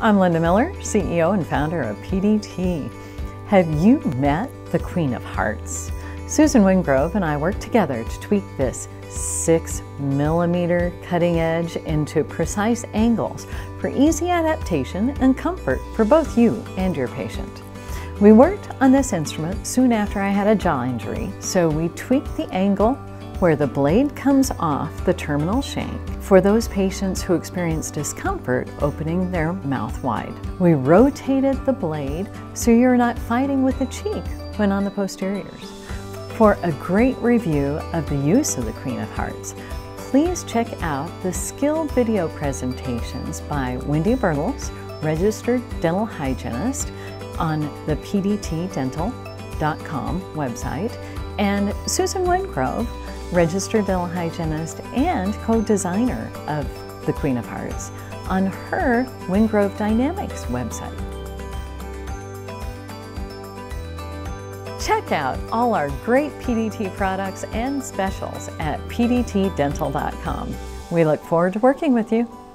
I'm Linda Miller, CEO and founder of PDT. Have you met the Queen of Hearts? Susan Wingrove and I work together to tweak this 6mm cutting edge into precise angles for easy adaptation and comfort for both you and your patient. We worked on this instrument soon after I had a jaw injury, so we tweaked the angle where the blade comes off the terminal shank for those patients who experience discomfort opening their mouth wide. We rotated the blade so you're not fighting with the cheek when on the posteriors. For a great review of the use of the Queen of Hearts, please check out the skill video presentations by Wendy Bertels, registered dental hygienist, on the pdtdental.com website, and Susan Wingrove, registered dental hygienist and co-designer of the Queen of Hearts, on her Wingrove Dynamics website. Check out all our great PDT products and specials at pdtdental.com. We look forward to working with you.